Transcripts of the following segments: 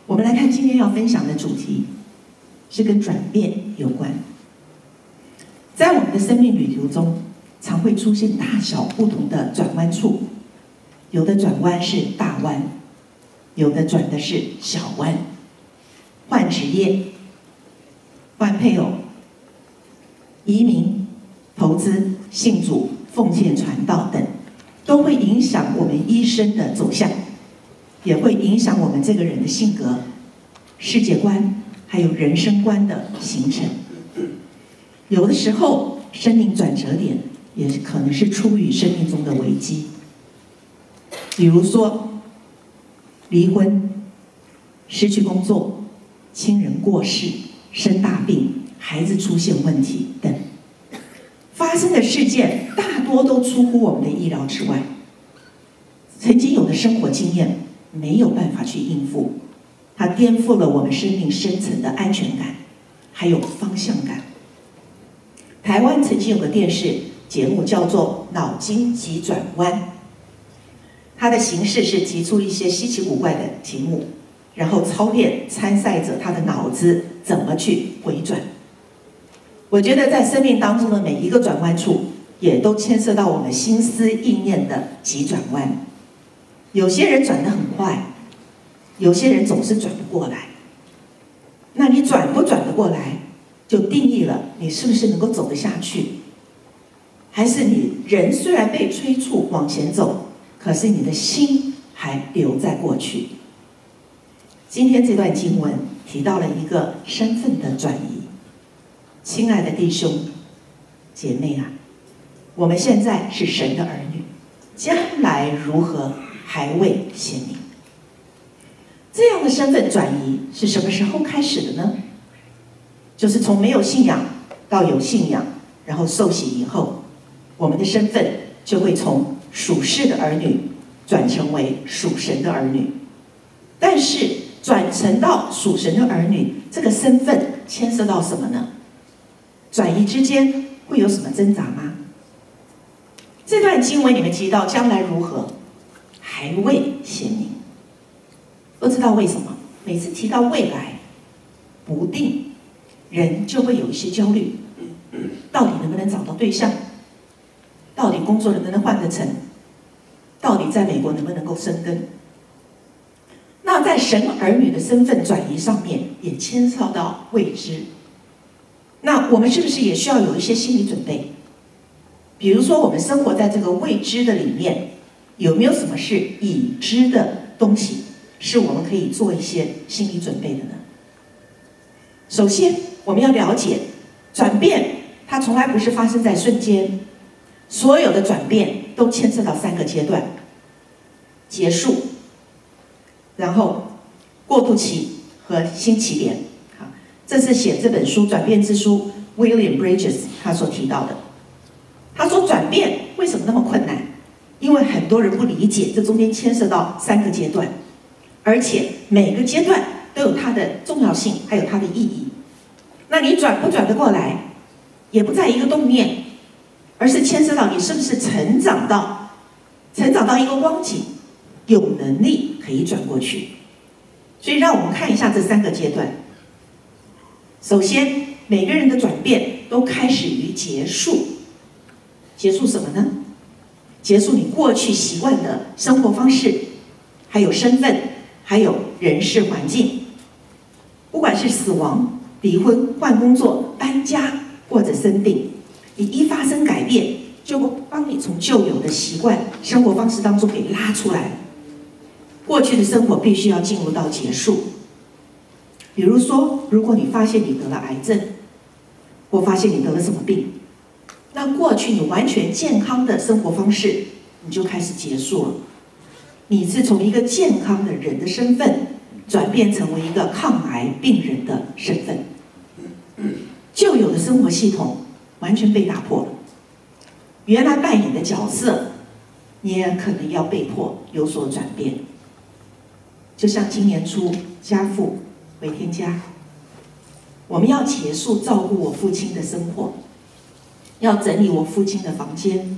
我们来看今天要分享的主题，是跟转变有关。在我们的生命旅途中，常会出现大小不同的转弯处，有的转弯是大弯，有的转的是小弯。换职业、换配偶、移民、投资、信主、奉献传道等，都会影响我们一生的走向，也会影响我们这个人的性格、世界观，还有人生观的形成。有的时候，生命转折点也可能是出于生命中的危机，比如说离婚、失去工作、亲人过世、生大病、孩子出现问题等。发生的事件大多都出乎我们的意料之外，曾经有的生活经验没有办法去应付，它颠覆了我们生命深层的安全感，还有方向感。台湾曾经有个电视节目叫做《脑筋急转弯》，它的形式是提出一些稀奇古怪的题目，然后操练参赛者他的脑子怎么去回转。我觉得在生命当中的每一个转弯处，也都牵涉到我们心思意念的急转弯。有些人转得很快，有些人总是转不过来。那你转不转得过来，就定义了你是不是能够走得下去，还是你人虽然被催促往前走，可是你的心还留在过去。今天这段经文提到了一个身份的转移。亲爱的弟兄姐妹啊，我们现在是神的儿女，将来如何还未显明。这样的身份转移是什么时候开始的呢？就是从没有信仰到有信仰，然后受洗以后，我们的身份就会从属世的儿女转成为属神的儿女。但是转成到属神的儿女，这个身份牵涉到什么呢？转移之间会有什么挣扎吗？这段经文你们提到将来如何还未显明，不知道为什么每次提到未来不定，人就会有一些焦虑，到底能不能找到对象，到底工作能不能换得成，到底在美国能不能够生根。那在神儿女的身份转移上面也牵涉到未知，那我们是不是也需要有一些心理准备？比如说我们生活在这个未知的里面，有没有什么是已知的东西是我们可以做一些心理准备的呢？首先我们要了解，转变它从来不是发生在瞬间，所有的转变都牵涉到3个阶段：结束，然后过渡期和新起点。好，这是写这本书《转变之书》William Bridges 他所提到的。他说转变为什么那么困难？因为很多人不理解这中间牵涉到3个阶段，而且每个阶段都有它的重要性，还有它的意义。那你转不转得过来，也不在一个动念，而是牵涉到你是不是成长到一个光景，有能力可以转过去。所以让我们看一下这3个阶段。首先，每个人的转变都开始于结束。结束什么呢？结束你过去习惯的生活方式，还有身份，还有人事环境。不管是死亡、离婚、换工作、搬家或者生病，你一发生改变，就会帮你从旧有的习惯、生活方式当中给拉出来。过去的生活必须要进入到结束。比如说，如果你发现你得了癌症，或发现你得了什么病，那过去你完全健康的生活方式，你就开始结束了。你是从一个健康的人的身份，转变成为一个抗癌病人的身份。旧有的生活系统完全被打破了，原来扮演的角色，你也可能要被迫有所转变。就像今年初家父回天家，我们要结束照顾我父亲的生活，要整理我父亲的房间，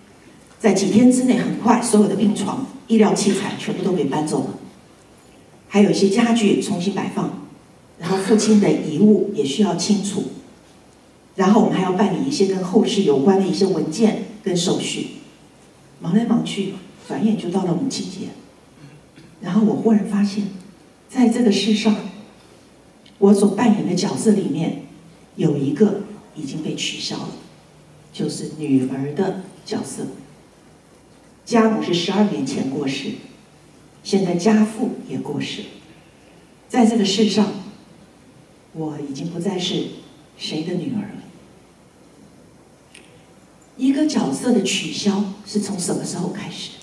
在几天之内，很快所有的病床、医疗器材全部都给搬走了， 还有一些家具重新摆放，然后父亲的遗物也需要清除，然后我们还要办理一些跟后事有关的一些文件跟手续，忙来忙去，转眼就到了母亲节。然后我忽然发现，在这个世上，我所扮演的角色里面，有一个已经被取消了，就是女儿的角色。家母是12年前过世，现在家父也过世。在这个世上，我已经不再是谁的女儿了。一个角色的取消是从什么时候开始？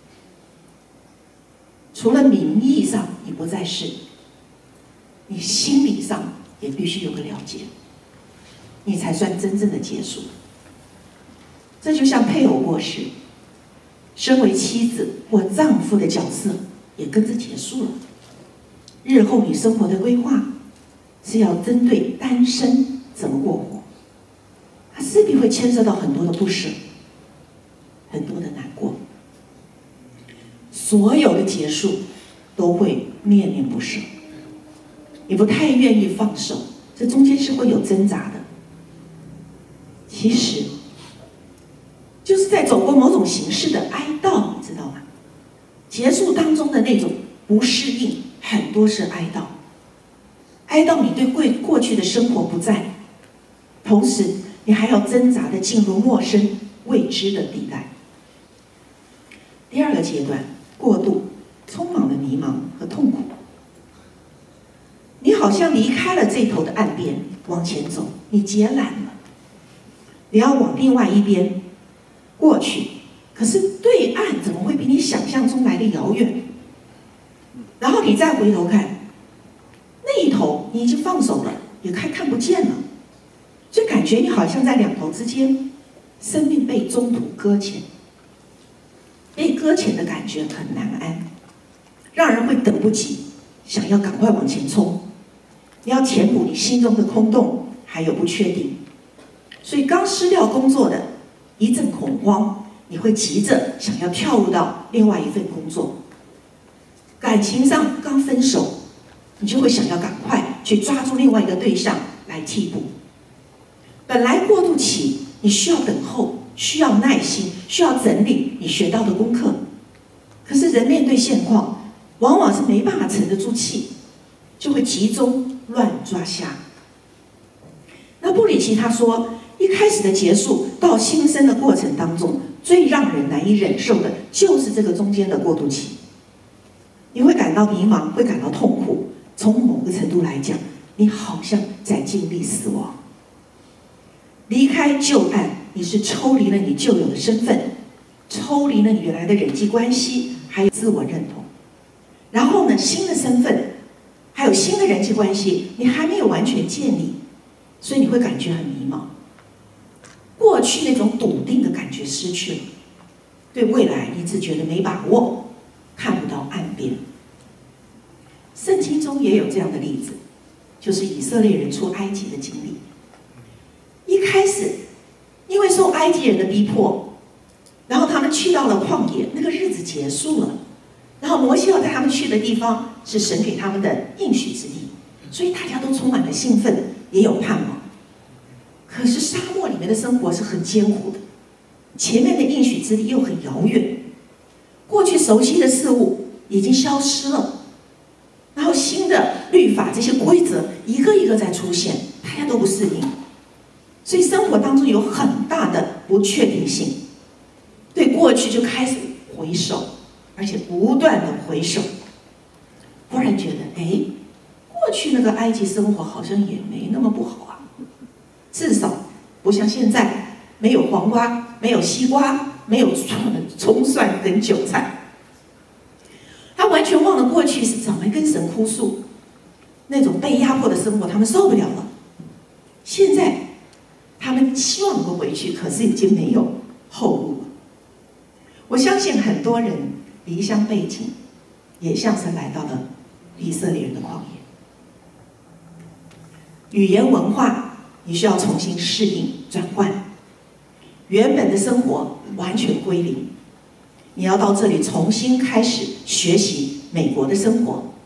除了名义上你不再是，你心理上也必须有个了解，你才算真正的结束。这就像配偶过世，身为妻子或丈夫的角色也跟着结束了。日后你生活的规划是要针对单身怎么过活，它势必会牵涉到很多的不舍，很多的难过。所有的结束都会面临不舍，你不太愿意放手，这中间是会有挣扎的。其实就是在走过某种形式的哀悼，你知道吗？结束当中的那种不适应，很多是哀悼，哀悼你对过去的生活不在，同时你还要挣扎的进入陌生未知的地带。第二个阶段，过渡，充满了迷茫和痛苦。你好像离开了这头的岸边，往前走，你截缆了，你要往另外一边过去，可是对岸怎么会比你想象中来的遥远？然后你再回头看，那一头你已经放手了，也看不见了，就感觉你好像在两头之间，生命被中途搁浅。被搁浅的感觉很难安，让人会等不及，想要赶快往前冲。你要填补你心中的空洞，还有不确定。所以刚失掉工作的一阵恐慌，你会急着想要跳入到另外一份工作。感情上刚分手，你就会想要赶快去抓住另外一个对象来替补。本来过渡期你需要等候，需要耐心，需要整理你学到的功课。可是人面对现况，往往是没办法沉得住气，就会集中乱抓瞎。那布里奇他说，一开始的结束到新生的过程当中，最让人难以忍受的就是这个中间的过渡期。你会感到迷茫，会感到痛苦。从某个程度来讲，你好像在经历死亡。离开旧岸，你是抽离了你旧有的身份，抽离了你原来的人际关系，还有自我认同。然后呢，新的身份，还有新的人际关系，你还没有完全建立，所以你会感觉很迷茫。过去那种笃定的感觉失去了，对未来一直觉得没把握，看不到岸边。圣经中也有这样的例子，就是以色列人出埃及的经历。一开始，因为受埃及人的逼迫，然后他们去到了旷野，那个日子结束了。然后摩西要带他们去的地方是神给他们的应许之地，所以大家都充满了兴奋，也有盼望。可是沙漠里面的生活是很艰苦的，前面的应许之地又很遥远，过去熟悉的事物已经消失了，然后新的律法这些规则一个一个在出现，大家都不适应。所以生活当中有很大的不确定性，对过去就开始回首，而且不断的回首，忽然觉得，过去那个埃及生活好像也没那么不好啊，至少不像现在没有黄瓜，没有西瓜，没有葱蒜跟韭菜。他完全忘了过去是怎么跟神哭诉，那种被压迫的生活他们受不了了。现在他们希望能够回去，可是已经没有后路了。我相信很多人离乡背井，也像是来到了以色列人的旷野。语言文化你需要重新适应转换，原本的生活完全归零，你要到这里重新开始学习美国的生活，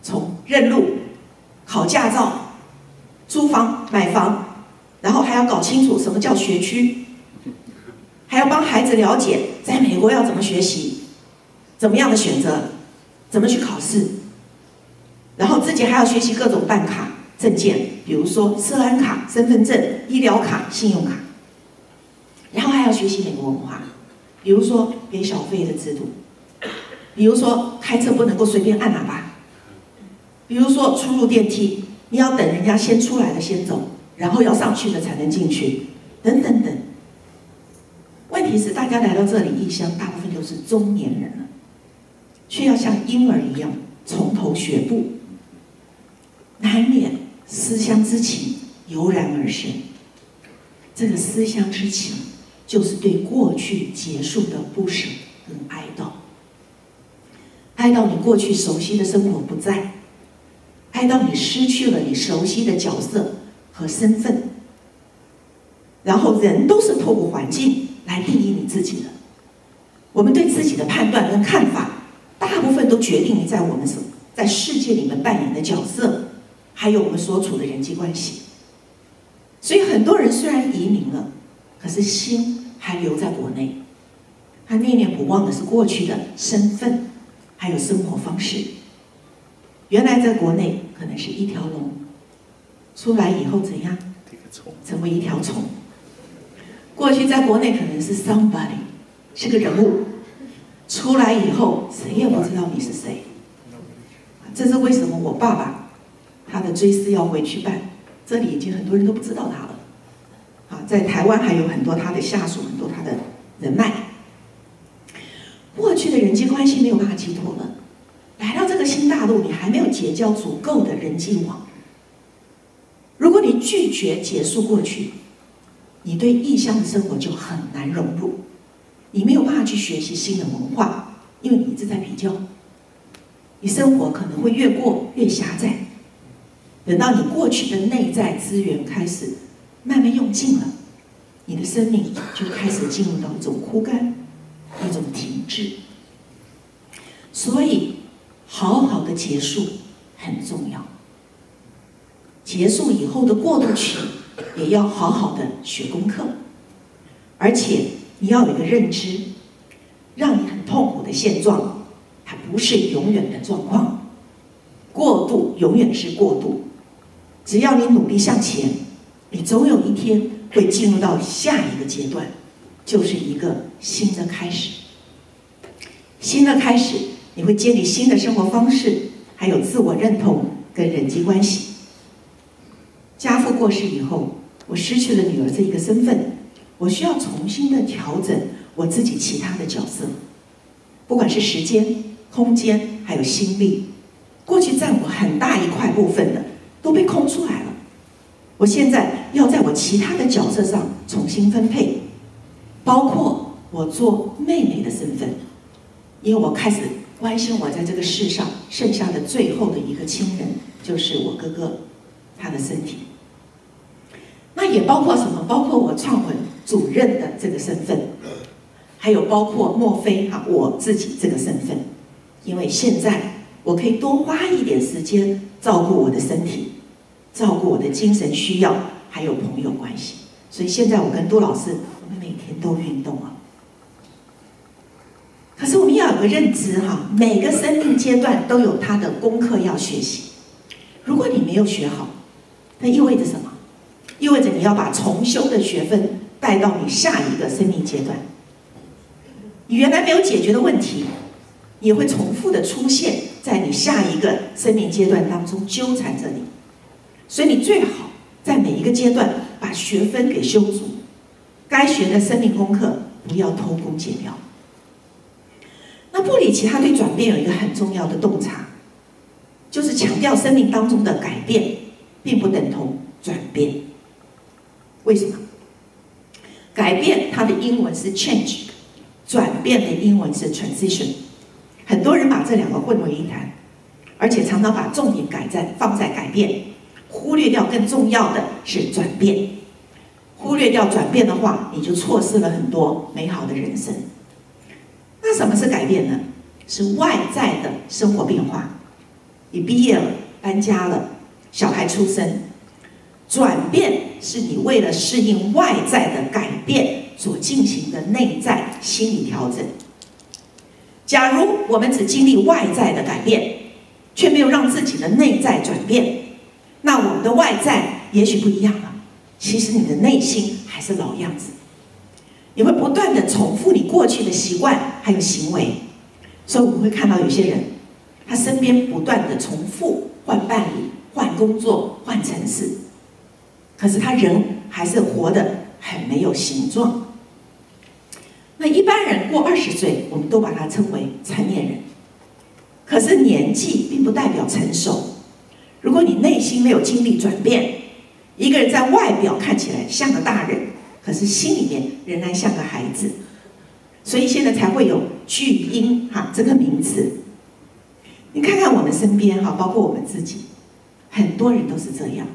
从认路、考驾照、租房、买房，然后还要搞清楚什么叫学区，还要帮孩子了解在美国要怎么学习，怎么样的选择，怎么去考试，然后自己还要学习各种办卡、证件，比如说社安卡、身份证、医疗卡、信用卡，然后还要学习美国文化，比如说给小费的制度，比如说开车不能够随便按喇叭，比如说出入电梯，你要等人家先出来的先走，然后要上去的才能进去，等等等。问题是大家来到这里异乡，大部分都是中年人了，却要像婴儿一样从头学步，难免思乡之情油然而生。这个思乡之情，就是对过去结束的不舍跟哀悼。哀悼你过去熟悉的生活不在，哀悼你失去了你熟悉的角色和身份。然后人都是透过环境来定义你自己的。我们对自己的判断跟看法，大部分都决定于在我们在世界里面扮演的角色，还有我们所处的人际关系。所以很多人虽然移民了，可是心还留在国内，他念念不忘的是过去的身份，还有生活方式。原来在国内可能是一条龙，出来以后怎样？成为一条虫。过去在国内可能是 somebody， 是个人物，出来以后谁也不知道你是谁。这是为什么我爸爸他的追思要回去办，这里已经很多人都不知道他了。在台湾还有很多他的下属，很多他的人脉。过去的人际关系没有办法寄托了，来到这个新大陆，你还没有结交足够的人际网。如果你拒绝结束过去，你对异乡的生活就很难融入，你没有办法去学习新的文化，因为你一直在比较，你生活可能会越过越狭窄。等到你过去的内在资源开始慢慢用尽了，你的生命就开始进入到一种枯干，一种停滞。所以好好的结束很重要，结束以后的过渡期也要好好的学功课，而且你要有一个认知，让你很痛苦的现状，它不是永远的状况，过渡永远是过渡。只要你努力向前，你总有一天会进入到下一个阶段，就是一个新的开始。新的开始，你会建立新的生活方式，还有自我认同跟人际关系。家父过世以后，我失去了女儿这一个身份，我需要重新的调整我自己其他的角色，不管是时间、空间，还有心力，过去占我很大一块部分的都被空出来了。我现在要在我其他的角色上重新分配，包括我做妹妹的身份，因为我开始关心我在这个世上剩下的最后的一个亲人，就是我哥哥，他的身体。那也包括什么？包括我创魂主任的这个身份，还有包括莫非我自己这个身份。因为现在我可以多花一点时间照顾我的身体，照顾我的精神需要，还有朋友关系。所以现在我跟杜老师，我们每天都运动啊。可是我们要有个认知每个生命阶段都有他的功课要学习。如果你没有学好，那意味着什么？意味着你要把重修的学分带到你下一个生命阶段。你原来没有解决的问题，也会重复的出现在你下一个生命阶段当中纠缠着你。所以你最好在每一个阶段把学分给修足，该学的生命功课不要偷工减料。那布里奇他对转变有一个很重要的洞察，就是强调生命当中的改变并不等同转变。为什么？改变它的英文是 change， 转变的英文是 transition。很多人把这两个混为一谈，而且常常把重点放在改变，忽略掉更重要的是转变。忽略掉转变的话，你就错失了很多美好的人生。那什么是改变呢？是外在的生活变化。 你毕业了，搬家了，小孩出生，转变是你为了适应外在的改变所进行的内在心理调整。假如我们只经历外在的改变，却没有让自己的内在转变，那我们的外在也许不一样了，其实你的内心还是老样子。你会不断的重复你过去的习惯还有行为，所以我们会看到有些人，他身边不断的重复换伴侣、换工作、换城市，可是他人还是活得很没有形状。那一般人过20岁，我们都把它称为成年人。可是年纪并不代表成熟。如果你内心没有经历转变，一个人在外表看起来像个大人，可是心里面仍然像个孩子。所以现在才会有巨婴这个名词。你看看我们身边包括我们自己，很多人都是这样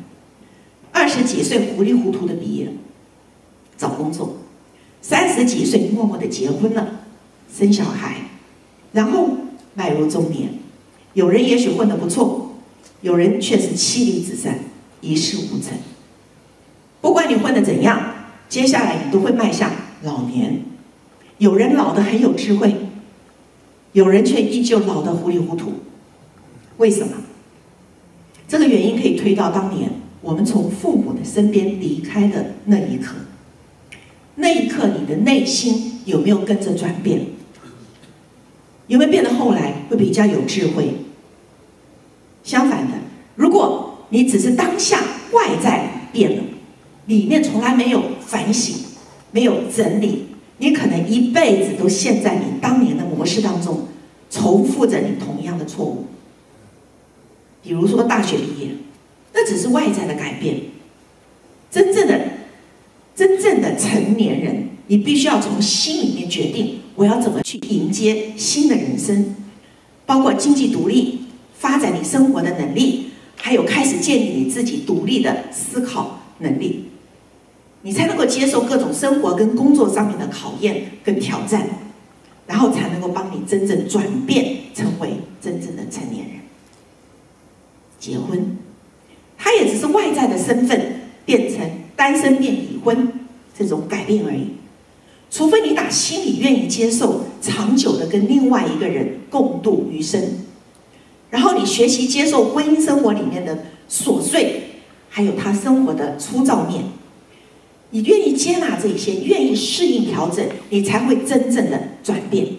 ，20几岁糊里糊涂的毕业，找工作，30几岁默默的结婚了，生小孩，然后迈入中年。有人也许混得不错，有人却是妻离子散，一事无成。不管你混得怎样，接下来你都会迈向老年。有人老得很有智慧，有人却依旧老得糊里糊涂。为什么？这个原因可以推到当年我们从父母的身边离开的那一刻。那一刻你的内心有没有跟着转变？有没有变得后来会比较有智慧？相反的，如果你只是当下外在变了，里面从来没有反省，没有整理，你可能一辈子都陷在你当年的模式当中，重复着你同样的错误。比如说大学毕业，那只是外在的改变。真正的成年人，你必须要从心里面决定，我要怎么去迎接新的人生，包括经济独立，发展你生活的能力，还有开始建立你自己独立的思考能力，你才能够接受各种生活跟工作上面的考验跟挑战，然后才能够帮你真正转变成为真正的成年人。结婚，它也只是外在的身份变成单身变已婚这种改变而已。除非你打心里愿意接受长久的跟另外一个人共度余生，然后你学习接受婚姻生活里面的琐碎，还有他生活的粗糙面，你愿意接纳这些，愿意适应调整，你才会真正的转变。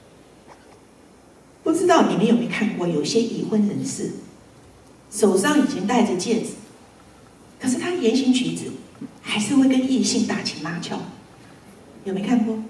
不知道你们有没有看过，有些已婚人士手上已经戴着戒指，可是他言行举止还是会跟异性打情骂俏，有没有看过？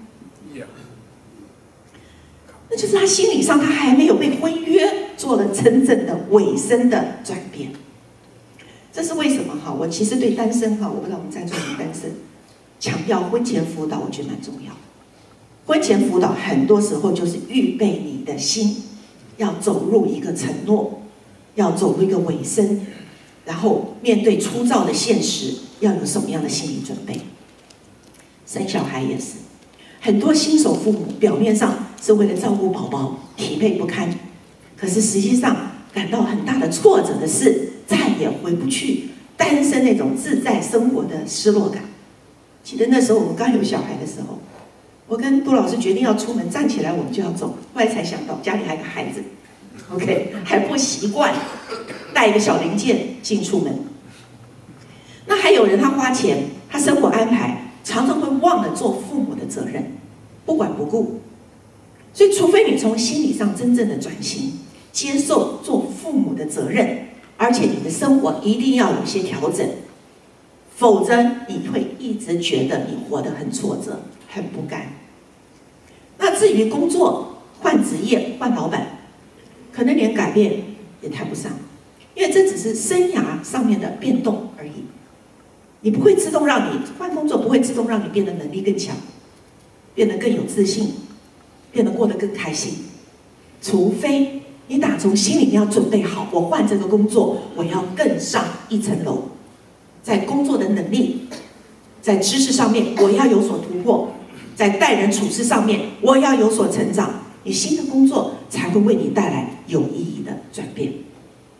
那就是他心理上他还没有被婚约做了真正的尾声的转变。这是为什么？我其实对单身我不知道我们在座的单身，强调婚前辅导，我觉得蛮重要。婚前辅导很多时候就是预备你的心，要走入一个承诺，要走入一个尾声，然后面对粗糙的现实，要有什么样的心理准备？生小孩也是，很多新手父母表面上是为了照顾宝宝，疲惫不堪，可是实际上感到很大的挫折的是，再也回不去单身那种自在生活的失落感。记得那时候我们刚有小孩的时候，我跟杜老师决定要出门，站起来我们就要走，后来才想到家里还有个孩子 ，OK， 还不习惯带一个小零件进出门。那还有人他花钱，他生活安排常常会忘了做父母的责任，不管不顾。所以除非你从心理上真正的转型，接受做父母的责任，而且你的生活一定要有一些调整，否则你会一直觉得你活得很挫折，很不甘。那至于工作换职业换老板，可能连改变也谈不上，因为这只是生涯上面的变动而已。你不会自动让你换工作，不会自动让你变得能力更强，变得更有自信，变得过得更开心。除非你打从心里面要准备好，我换这个工作，我要更上一层楼，在工作的能力，在知识上面我要有所突破，在待人处事上面我要有所成长，你新的工作才会为你带来有意义的转变。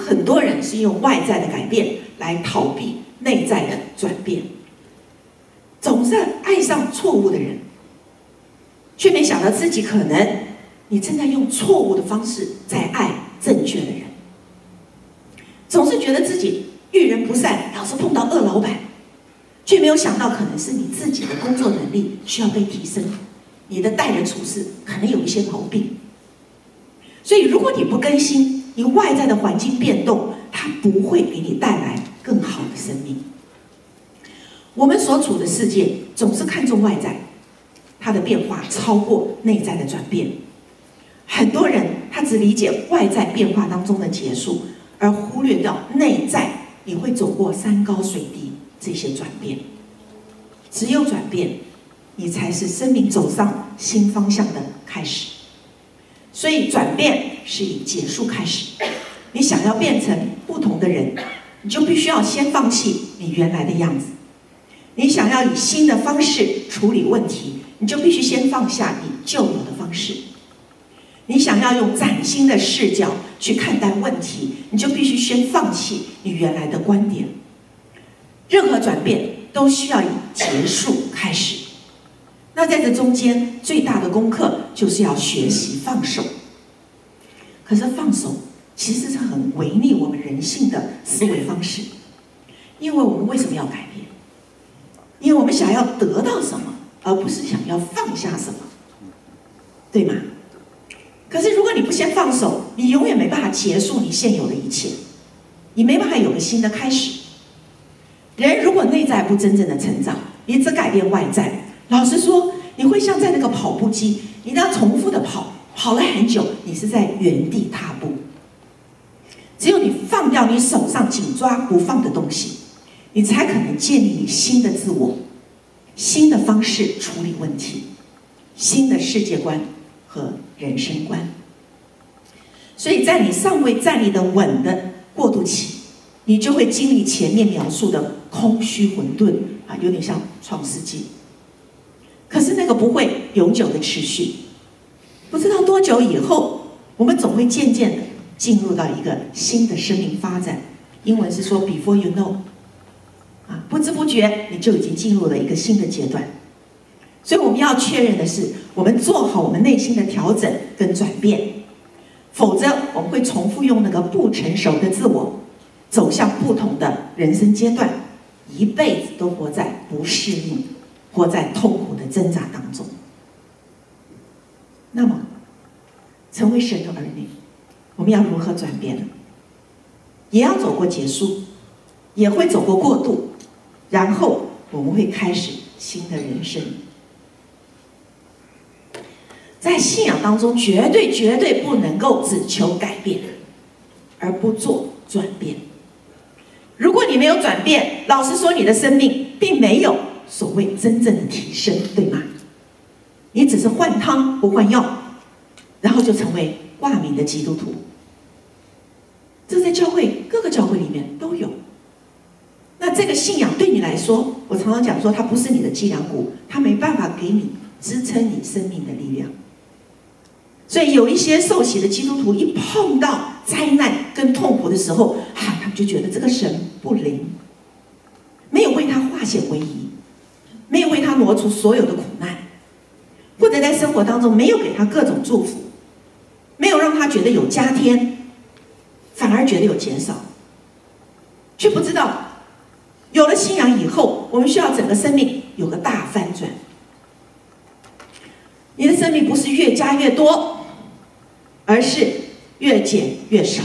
很多人是用外在的改变来逃避内在的转变，总是爱上错误的人，却没想到自己可能你正在用错误的方式在爱正确的人，总是觉得自己遇人不善，老是碰到恶老板，却没有想到可能是你自己的工作能力需要被提升，你的待人处事可能有一些毛病。所以如果你不更新，你外在的环境变动，它不会给你带来更好的生命。我们所处的世界总是看重外在，它的变化超过内在的转变。很多人他只理解外在变化当中的结束，而忽略掉内在你会走过山高水低这些转变。只有转变，你才是生命走上新方向的开始。所以转变是以结束开始。你想要变成不同的人，你就必须要先放弃你原来的样子。你想要以新的方式处理问题，你就必须先放下你旧有的方式。你想要用崭新的视角去看待问题，你就必须先放弃你原来的观点。任何转变都需要以结束开始。那在这中间，最大的功课就是要学习放手。可是放手其实是很违逆我们人性的思维方式，因为我们为什么要改变？因为我们想要得到什么，而不是想要放下什么，对吗？可是如果你不先放手，你永远没办法结束你现有的一切，你没办法有个新的开始。人如果内在不真正的成长，你只改变外在，老实说，你会像在那个跑步机，你那样重复的跑了很久，你是在原地踏步。只有你放掉你手上紧抓不放的东西，你才可能建立你新的自我，新的方式处理问题，新的世界观和人生观。所以在你尚未站立的稳的过渡期，你就会经历前面描述的空虚混沌啊，有点像创世纪。可是那个不会永久的持续，不知道多久以后，我们总会渐渐的进入到一个新的生命发展。英文是说 before you know， 啊，不知不觉你就已经进入了一个新的阶段。所以我们要确认的是，我们做好我们内心的调整跟转变，否则我们会重复用那个不成熟的自我，走向不同的人生阶段，一辈子都活在不适应，活在痛苦的挣扎当中。那么，成为神的儿女，我们要如何转变呢？也要走过结束，也会走过过渡，然后我们会开始新的人生。在信仰当中，绝对不能够只求改变，而不做转变。如果你没有转变，老实说，你的生命并没有所谓真正的提升，对吗？你只是换汤不换药，然后就成为挂名的基督徒。这在教会各个教会里面都有。那这个信仰对你来说，我常常讲说，它不是你的脊梁骨，它没办法给你支撑你生命的力量。所以有一些受洗的基督徒，一碰到灾难跟痛苦的时候，他们就觉得这个神不灵，没有为他化险为夷，没有为他挪出所有的苦难，或者在生活当中没有给他各种祝福，没有让他觉得有加添，反而觉得有减少，却不知道有了信仰以后，我们需要整个生命有个大翻转。你的生命不是越加越多，而是越减越少。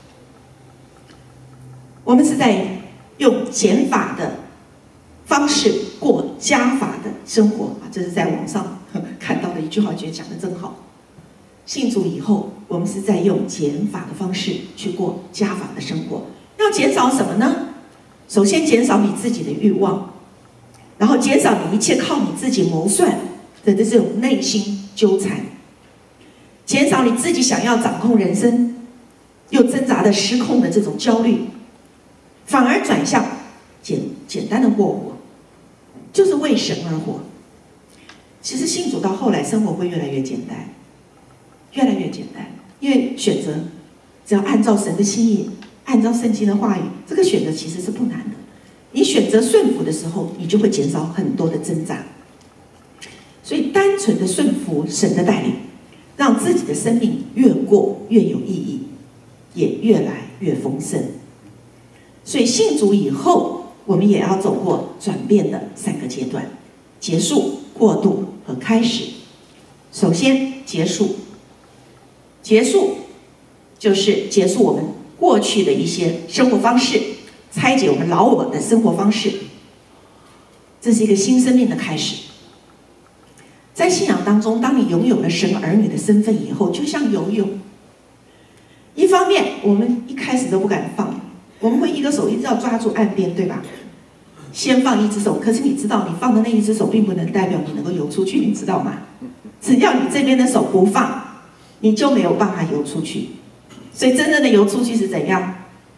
我们是在用减法的方式过加法的生活啊，这是在网上看到的一句话，觉得讲得真好。信主以后，我们是在用减法的方式去过加法的生活。要减少什么呢？首先减少你自己的欲望，然后减少你一切靠你自己谋算的这种内心纠缠，减少你自己想要掌控人生又挣扎的失控的这种焦虑，反而转向简单的过活，就是为神而活。其实信主到后来，生活会越来越简单，越来越简单，因为选择只要按照神的心意， 按照圣经的话语，这个选择其实是不难的。你选择顺服的时候，你就会减少很多的挣扎。所以，单纯的顺服神的带领，让自己的生命越过越有意义，也越来越丰盛。所以，信主以后，我们也要走过转变的3个阶段：结束、过渡和开始。首先，结束。结束就是结束我们过去的一些生活方式，拆解我们老我的生活方式，这是一个新生命的开始。在信仰当中，当你拥有了神儿女的身份以后，就像游泳。一方面，我们一开始都不敢放，我们会一个手一直要抓住岸边，对吧？先放一只手，可是你知道，你放的那一只手并不能代表你能够游出去，你知道吗？只要你这边的手不放，你就没有办法游出去。所以真正的游出去是怎样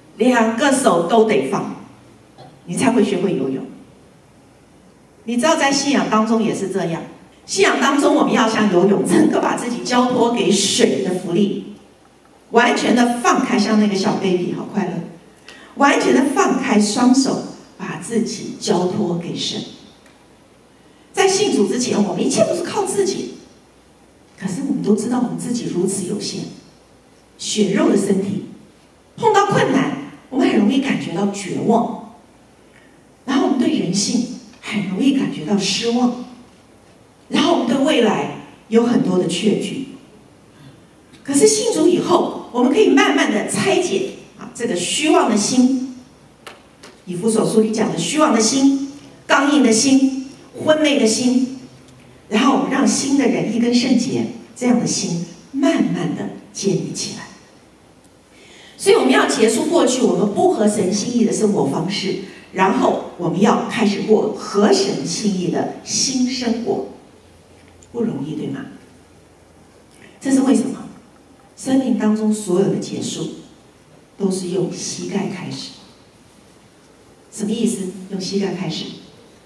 ？2个手都得放，你才会学会游泳。你知道，在信仰当中也是这样。信仰当中，我们要像游泳，整个把自己交托给水的浮力，完全的放开，像那个小 baby， 好快乐，完全的放开双手，把自己交托给神。在信主之前，我们一切都是靠自己，可是我们都知道我们自己如此有限，血肉的身体，碰到困难，我们很容易感觉到绝望，然后我们对人性很容易感觉到失望，然后我们对未来有很多的确据。可是信主以后，我们可以慢慢的拆解这个虚妄的心，以弗所书里讲的虚妄的心、刚硬的心、昏昧的心，然后我们让新的仁义跟圣洁这样的心慢慢的建立起来。所以我们要结束过去我们不合神心意的生活方式，然后我们要开始过合神心意的新生活。不容易，对吗？这是为什么？生命当中所有的结束都是用膝盖开始。什么意思？用膝盖开始？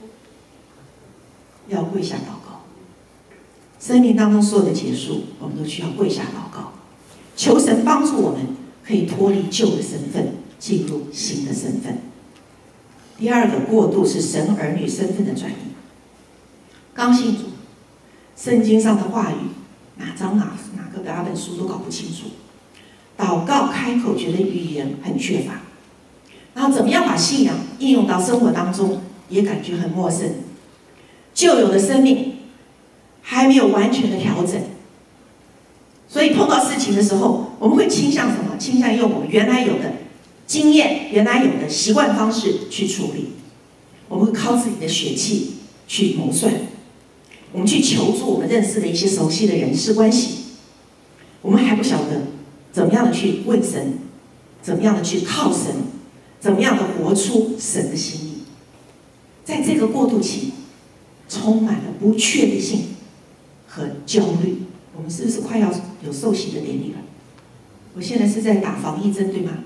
要跪下祷告。生命当中所有的结束，我们都需要跪下祷告，求神帮助我们可以脱离旧的身份，进入新的身份。第二个过渡是神儿女身份的转移。刚信主，圣经上的话语哪本书都搞不清楚，祷告开口觉得语言很缺乏，然后怎么样把信仰应用到生活当中也感觉很陌生，旧有的生命还没有完全的调整，所以碰到事情的时候，我们会倾向什么？倾向用我们原来有的经验、原来有的习惯方式去处理，我们会靠自己的血气去谋算，我们去求助我们认识的一些熟悉的人事关系，我们还不晓得怎么样的去问神，怎么样的去靠神，怎么样的活出神的心意。在这个过渡期，充满了不确定性和焦虑。我们是不是快要有受洗的典礼了？我现在是在打防疫针，对吗？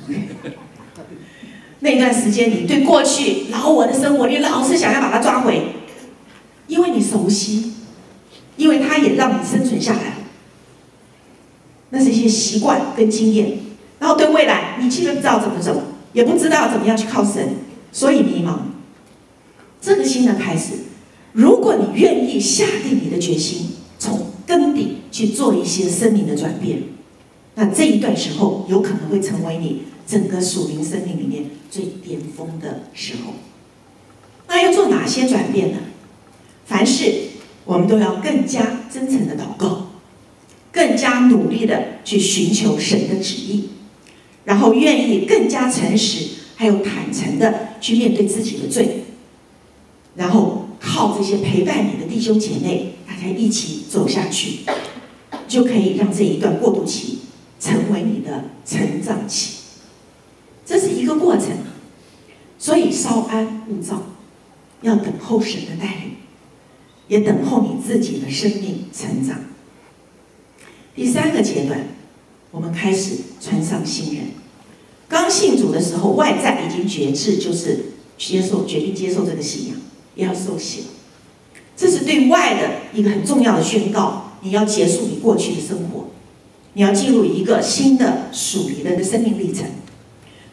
那段时间，你对过去老我的生活，你老是想要把它抓回，因为你熟悉，因为它也让你生存下来了。那是一些习惯跟经验，然后对未来你其实不知道怎么走，也不知道怎么样去靠神，所以迷茫。这个新的开始，如果你愿意下定你的决心，从根底去做一些生命的转变，那这一段时候有可能会成为你整个属灵生命里面最巅峰的时候。那要做哪些转变呢？凡事我们都要更加真诚的祷告，更加努力的去寻求神的旨意，然后愿意更加诚实还有坦诚的去面对自己的罪，然后靠这些陪伴你的弟兄姐妹，大家一起走下去，就可以让这一段过渡期成为你的成长期。这是一个过程，所以稍安勿躁，要等候神的带领，也等候你自己的生命成长。第三个阶段，我们开始穿上新人。刚信主的时候，外在已经决志，就是决定接受这个信仰，也要受洗了。这是对外的一个很重要的宣告，你要结束你过去的生活，你要进入一个新的属灵的生命历程。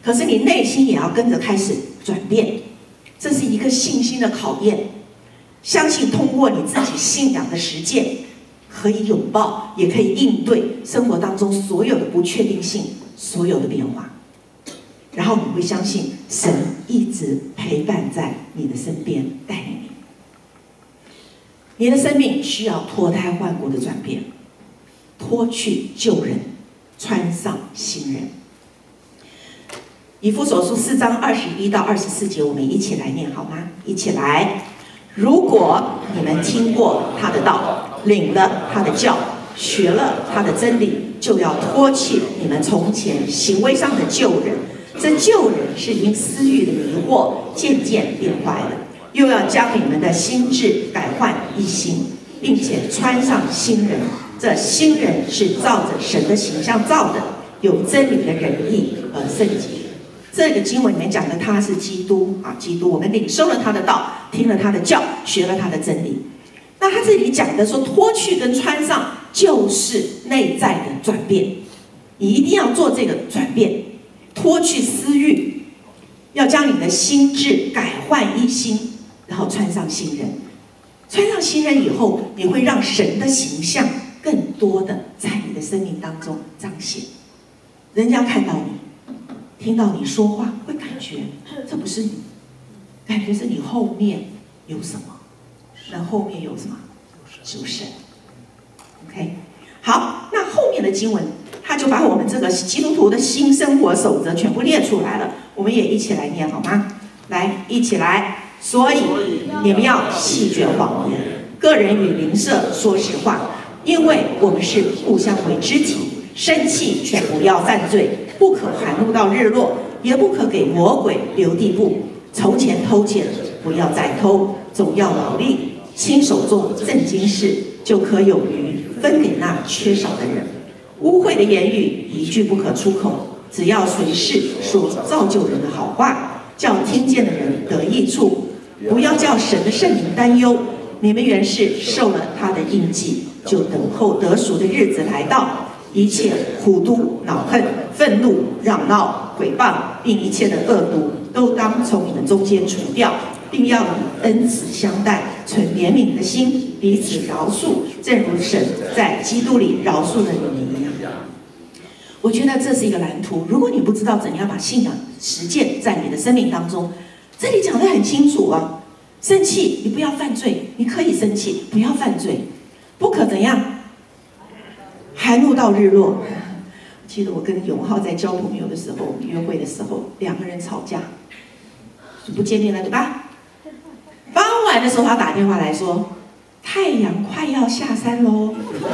可是你内心也要跟着开始转变，这是一个信心的考验。相信通过你自己信仰的实践，可以拥抱，也可以应对生活当中所有的不确定性，所有的变化。然后你会相信神一直陪伴在你的身边，带领你。你的生命需要脱胎换骨的转变，脱去旧人，穿上新人。以弗所书4章21到24节，我们一起来念好吗？一起来。如果你们听过他的道，领了他的教，学了他的真理，就要脱去你们从前行为上的旧人。这旧人是因私欲的迷惑渐渐变坏了，又要将你们的心智改换一新，并且穿上新人。这新人是照着神的形象造的，有真理的仁义和圣洁。这个经文里面讲的他是基督啊，基督，我们领受了他的道，听了他的教，学了他的真理。那他这里讲的说脱去跟穿上，就是内在的转变。你一定要做这个转变，脱去私欲，要将你的心智改换一新，然后穿上新人。穿上新人以后，你会让神的形象更多的在你的生命当中彰显。人家看到你，听到你说话，会感觉这不是你，感觉是你后面有什么，那后面有什么？有神。OK， 好，那后面的经文，他就把我们这个基督徒的新生活守则全部列出来了，我们也一起来念好吗？来，一起来。所以你们要弃绝谎言，个人与邻舍说实话，因为我们是互相为肢体。生气却不要犯罪，不可含怒到日落，也不可给魔鬼留地步。从前偷窃，不要再偷，总要劳力，亲手做正经事，就可有余分给那缺少的人。污秽的言语一句不可出口，只要随时说造就人的好话，叫听见的人得益处。不要叫神的圣灵担忧，你们原是受了他的印记，就等候得赎的日子来到。一切苦毒、恼恨、愤怒、嚷闹、毁谤，并一切的恶毒，都当从你们中间除掉，并要以恩慈相待，存怜悯的心，彼此饶恕，正如神在基督里饶恕了你们一样。我觉得这是一个蓝图。如果你不知道怎样把信仰实践在你的生命当中，这里讲得很清楚啊。生气，你不要犯罪，你可以生气，不要犯罪，不可怎样。含怒到日落。记得我跟永浩在交朋友的时候，我们约会的时候，两个人吵架，就不见面了，对吧？傍晚的时候，他打电话来说：“太阳快要下山喽。”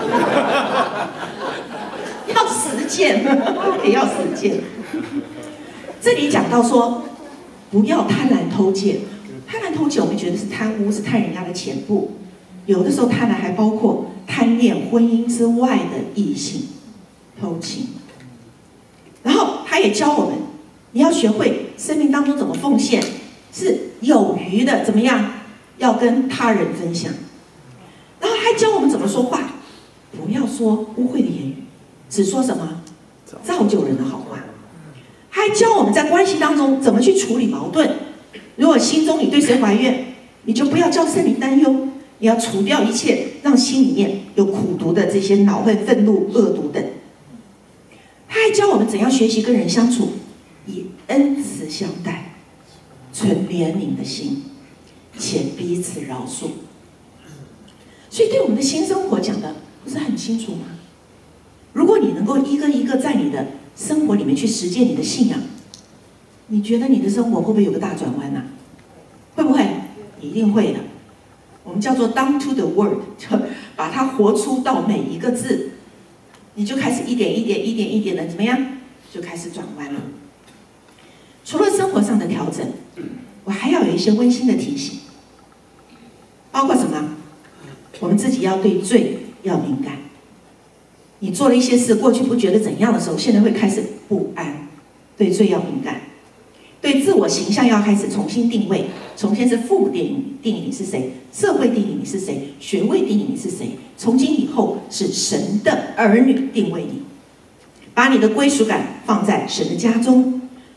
要实践，也要实践。这里讲到说，不要贪婪偷窃。贪婪偷窃，我们觉得是贪污，是贪人家的钱不？有的时候贪婪还包括贪恋婚姻之外的异性，偷情。然后他也教我们，你要学会生命当中怎么奉献，是有余的，怎么样要跟他人分享。然后还教我们怎么说话，不要说污秽的言语，只说什么造就人的好话。还教我们在关系当中怎么去处理矛盾。如果心中你对谁怀怨，你就不要叫圣灵担忧，你要除掉一切让心里面有苦毒的这些恼恨、愤怒、恶毒等。他还教我们怎样学习跟人相处，以恩慈相待，存怜悯的心，且彼此饶恕。所以对我们的新生活讲的不是很清楚吗？如果你能够一个一个在你的生活里面去实践你的信仰，你觉得你的生活会不会有个大转弯啊？会不会？一定会的。我们叫做 down to the word， 就把它活出到每一个字，你就开始一点一点、一点一点的怎么样，就开始转弯了。除了生活上的调整，我还要有一些温馨的提醒，包括什么？我们自己要对罪要敏感。你做了一些事，过去不觉得怎样的时候，现在会开始不安，对罪要敏感。对自我形象要开始重新定位，重新是父母定义你是谁，社会定义你是谁，学位定义你是谁。从今以后是神的儿女定位你，把你的归属感放在神的家中，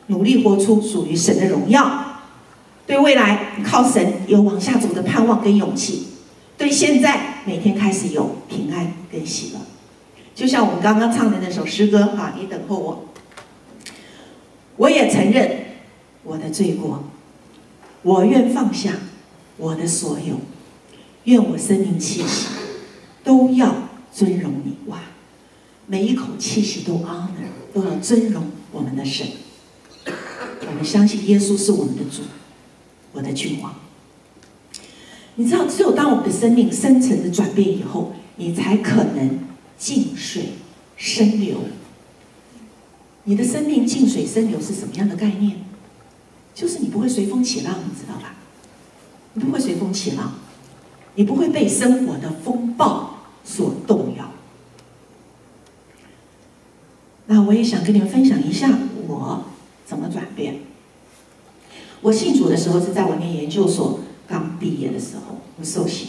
努力活出属于神的荣耀，对未来靠神有往下走的盼望跟勇气，对现在每天开始有平安跟喜乐。就像我们刚刚唱的那首诗歌哈，你等候我。我也承认我的罪过，我愿放下我的所有，愿我生命气息都要尊荣你。哇，每一口气息都 honor， 都要尊荣我们的神。我们相信耶稣是我们的主，我的君王。你知道，只有当我们的生命深层的转变以后，你才可能静水深流。你的生命静水深流是什么样的概念？就是你不会随风起浪，你知道吧？你不会随风起浪，你不会被生活的风暴所动摇。那我也想跟你们分享一下我怎么转变。我信主的时候是在我念研究所刚毕业的时候，我受洗，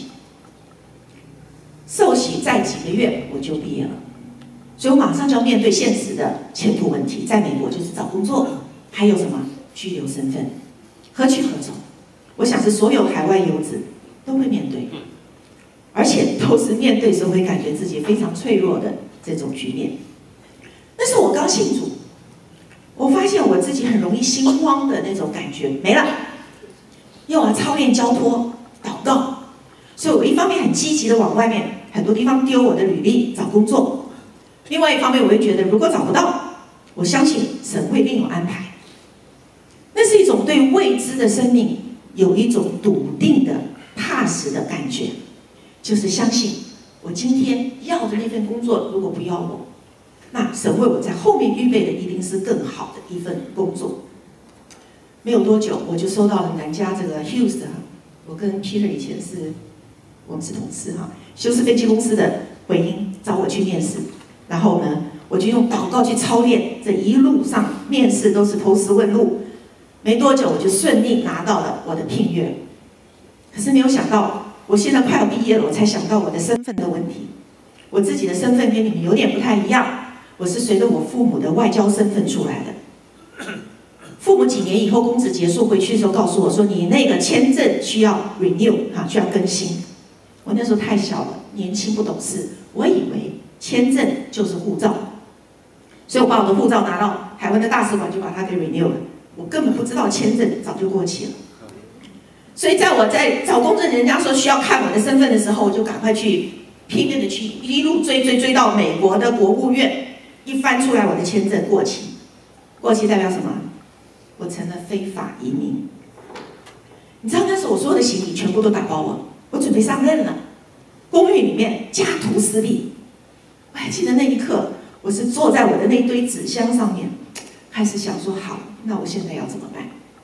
再几个月我就毕业了。所以我马上就要面对现实的前途问题，在美国就是找工作，还有什么居留身份，何去何从？我想是所有海外游子都会面对，而且都是面对时候会感觉自己非常脆弱的这种局面。那时候我刚信主，我发现我自己很容易心慌的那种感觉没了，因为我要操练交托、祷告，所以我一方面很积极的往外面很多地方丢我的履历找工作。另外一方面，我会觉得，如果找不到，我相信神会另有安排。那是一种对未知的生命有一种笃定的、踏实的感觉，就是相信我今天要的那份工作，如果不要我，那神为我在后面预备的一定是更好的一份工作。没有多久，我就收到了南加这个 Hughes， 我跟 Peter 以前我们是同事哈，休斯飞机公司的回音，找我去面试。然后呢，我就用祷告去操练，这一路上面试都是投石问路，没多久我就顺利拿到了我的聘约。可是没有想到，我现在快要毕业了，我才想到我的身份的问题。我自己的身份跟你们有点不太一样，我是随着我父母的外交身份出来的。父母几年以后公职结束回去的时候告诉我说，你那个签证需要 renew 需要更新。我那时候太小了，年轻不懂事，我以为签证就是护照，所以我把我的护照拿到台湾的大使馆，就把它给 renew 了。我根本不知道签证早就过期了。所以在我在找工作，人家说需要看我的身份的时候，我就赶快去拼命的去一路追到美国的国务院，一翻出来我的签证过期。过期代表什么？我成了非法移民。你知道那时候我所有的行李全部都打包了，我准备上任了。公寓里面家徒四壁。我还记得那一刻，我是坐在我的那堆纸箱上面，开始想说：好，那我现在要怎么办？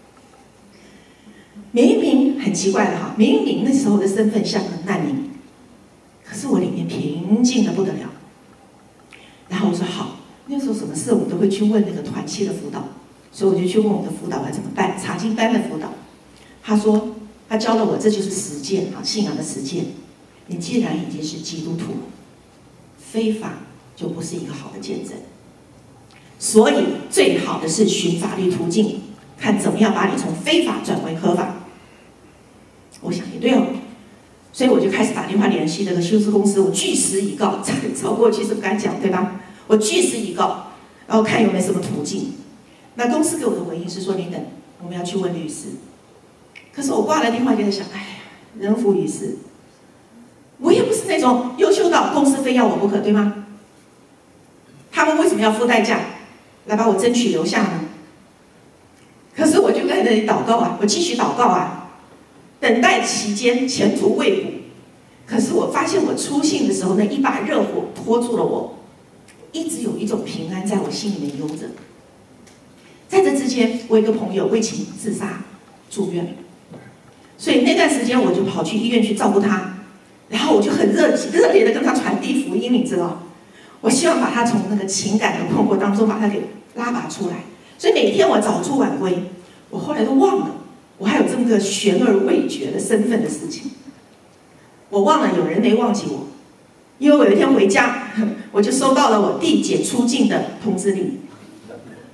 明明很奇怪的哈，明明那时候的身份像个难民，可是我里面平静的不得了。然后我说好，那时候什么事我们都会去问那个团契的辅导，所以我就去问我的辅导要怎么办，查经班的辅导，他说他教了我，这就是实践啊，信仰的实践。你既然已经是基督徒了，非法就不是一个好的见证，所以最好的是寻法律途径，看怎么样把你从非法转为合法。我想也对哦，所以我就开始打电话联系这个修士公司，我据实以告，找过去是不敢讲对吧？我据实以告，然后看有没有什么途径。那公司给我的回应是说：你等，我们要去问律师。可是我挂了电话就在想，哎呀，人浮于事。我也不是那种优秀到公司非要我不可，对吗？他们为什么要付代价来把我争取留下呢？可是我就在那里祷告啊，我继续祷告啊。等待期间前途未卜，可是我发现我出信的时候，那一把热火拖住了我，一直有一种平安在我心里面悠着。在这之间，我有一个朋友为情自杀住院，所以那段时间我就跑去医院去照顾他，然后我就很热烈的跟他传递福音，你知道，我希望把他从那个情感的困惑当中把他给拉拔出来。所以每天我早出晚归，我后来都忘了我还有这么个悬而未决的身份的事情。我忘了有人没忘记我，因为我有一天回家，我就收到了我弟姐出境的通知令。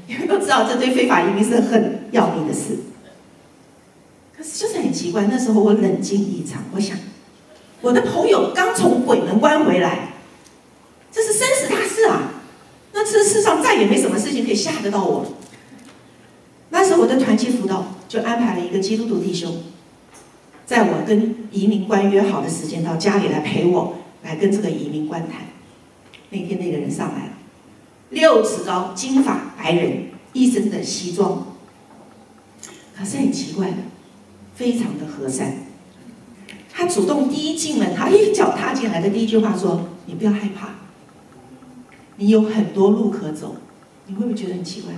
你们都知道，这对非法移民是很要命的事。可是就是很奇怪，那时候我冷静异常，我想，我的朋友刚从鬼门关回来，这是生死大事啊！那这世上再也没什么事情可以吓得到我了。那时候我的团契辅导就安排了一个基督徒弟兄，在我跟移民官约好的时间到家里来陪我，来跟这个移民官谈。那天那个人上来了，6尺高，金发白人，一身的西装，可是很奇怪的，非常的和善。他主动第一进门，他一脚踏进来的第一句话说：“你不要害怕，你有很多路可走。”你会不会觉得很奇怪？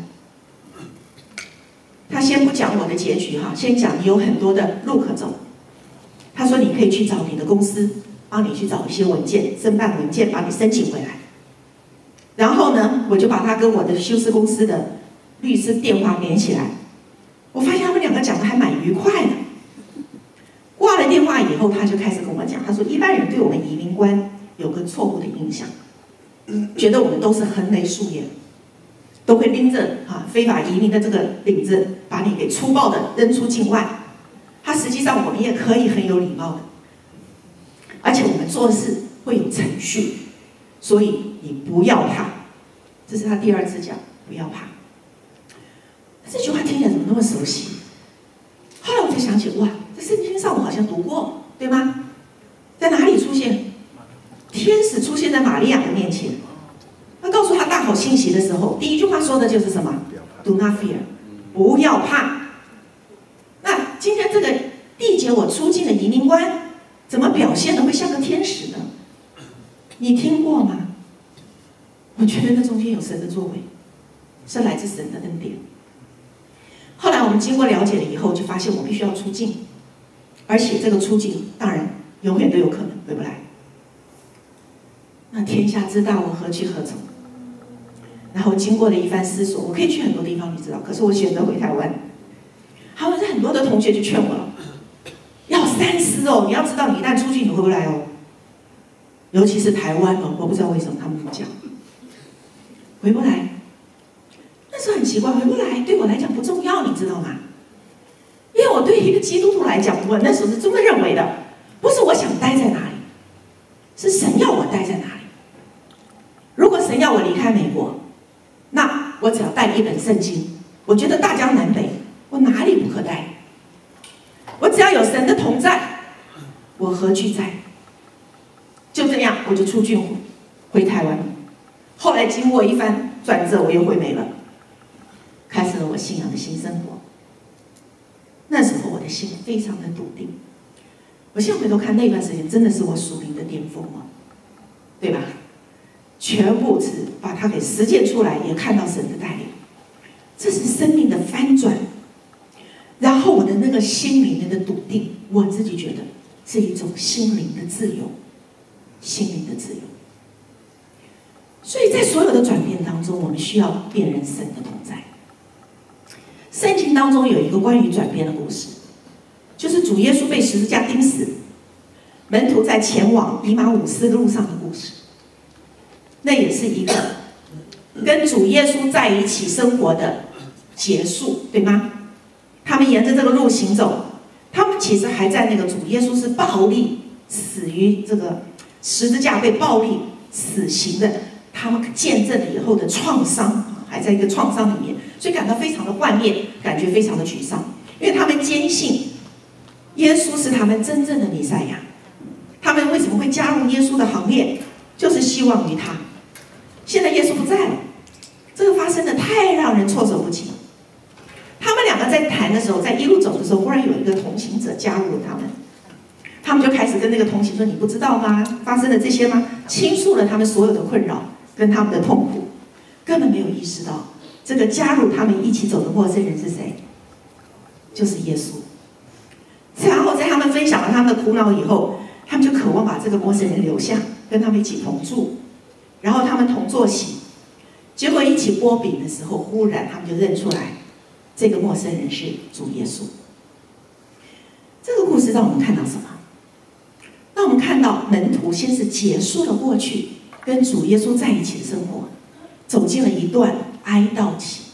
他先不讲我的结局哈，先讲你有很多的路可走。他说你可以去找你的公司，帮你去找一些文件，申办文件，把你申请回来。然后呢，我就把他跟我的修士公司的律师电话连起来。我发现他们两个讲的还蛮愉快的。挂了电话以后，他就开始跟我讲，他说一般人对我们移民官有个错误的印象，觉得我们都是横雷竖眼，都会拎着非法移民的这个领子，把你给粗暴的扔出境外。他实际上我们也可以很有礼貌的，而且我们做事会有程序，所以你不要怕。这是他第2次讲，不要怕。这句话听起来怎么那么熟悉？后来我就想起，哇，这圣经上我好像读过，对吗？在哪里出现？天使出现在玛利亚的面前，他告诉他大好信息的时候，第一句话说的就是什么 ？Do not fear， 不要怕。那今天这个缔结我出境的移民官，怎么表现的会像个天使呢？你听过吗？我觉得那中间有神的作为，是来自神的恩典。后来我们经过了解了以后，就发现我必须要出境，而且这个出境当然永远都有可能回不来。那天下之大，我何去何从？然后经过了一番思索，我可以去很多地方，你知道，可是我选择回台湾。好，很多的同学就劝我了，要三思哦，你要知道，你一旦出去，你回不来哦。尤其是台湾哦，我不知道为什么他们这么讲，回不来。那时候很奇怪，回不来对我来讲不重要，你知道吗？因为我对一个基督徒来讲，我那时候是这么认为的，不是我想待在哪里，是神要我待在哪里。如果神要我离开美国，那我只要带一本圣经，我觉得大江南北，我哪里不可待？我只要有神的同在，我何惧哉？就这样，我就出郡回台湾。后来经过一番转折，我又回美了，开始了我信仰的新生活。那时候我的心非常的笃定。我现在回头看那段时间，真的是我属灵的巅峰哦，对吧？全部是把它给实践出来，也看到神的带领，这是生命的翻转。然后我的那个心里面的笃定，我自己觉得是一种心灵的自由，心灵的自由。所以在所有的转变当中，我们需要辨认神的同在。圣经当中有一个关于转变的故事，就是主耶稣被十字架钉死，门徒在前往以马忤斯路上的故事。那也是一个跟主耶稣在一起生活的结束，对吗？他们沿着这个路行走，他们其实还在那个主耶稣是暴力死于这个十字架被暴力死刑的，他们见证了以后的创伤，还在一个创伤里面，所以感到非常的幻灭，感觉非常的沮丧，因为他们坚信耶稣是他们真正的弥赛亚。他们为什么会加入耶稣的行列？就是希望于他。现在耶稣不在了，这个发生的太让人措手不及。他们两个在谈的时候，在一路走的时候，忽然有一个同行者加入了他们，他们就开始跟那个同行说：“你不知道吗？发生了这些吗？”倾诉了他们所有的困扰跟他们的痛苦，根本没有意识到这个加入他们一起走的陌生人是谁，就是耶稣。然后在他们分享了他们的苦恼以后，他们就渴望把这个陌生人留下，跟他们一起同住，然后他们同坐席。结果一起剥饼的时候，忽然他们就认出来，这个陌生人是主耶稣。这个故事让我们看到什么？让我们看到门徒先是结束了过去跟主耶稣在一起的生活，走进了一段哀悼期。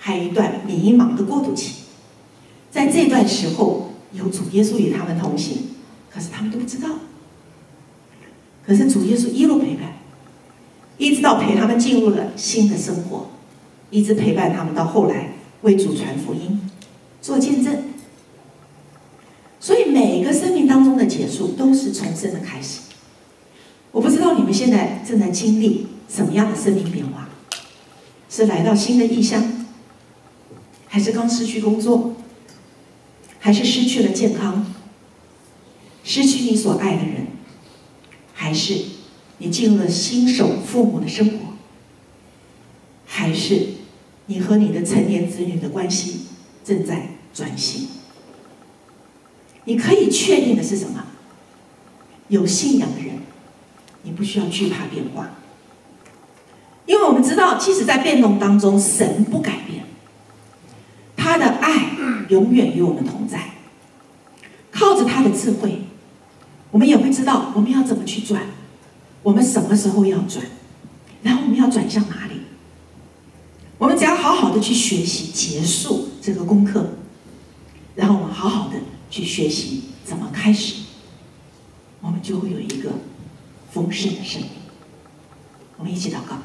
还有一段迷茫的过渡期。在这段时候，有主耶稣与他们同行，可是他们都不知道。可是主耶稣一路陪伴，一直到陪他们进入了新的生活，一直陪伴他们到后来为主传福音，做见证。所以每个生命当中的结束都是重生的开始。我不知道你们现在正在经历什么样的生命变化，是来到新的异乡，还是刚失去工作，还是失去了健康，失去你所爱的人，还是你进入了新手父母的生活，还是你和你的成年子女的关系正在转型。你可以确定的是什么？有信仰的人，你不需要惧怕变化，因为我们知道，即使在变动当中，神不改变，他的爱永远与我们同在。靠着他的智慧，我们也会知道我们要怎么去转，我们什么时候要转，然后我们要转向哪里。我们只要好好的去学习结束这个功课，然后我们好好的去学习怎么开始，我们就会有一个丰盛的生命。我们一起祷告。